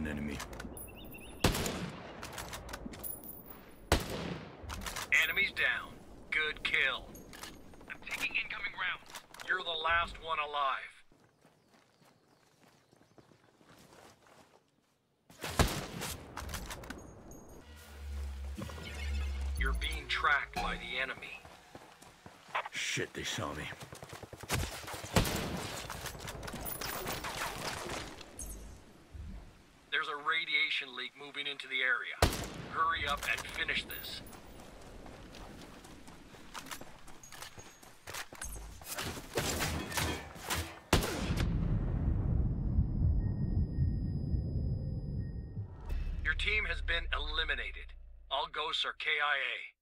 an enemy. Enemies down. Good kill. I'm taking incoming rounds. You're the last one alive. You're being tracked by the enemy. Shit, they saw me. There's a radiation leak moving into the area. Hurry up and finish this. Your team has been eliminated. All ghosts are KIA.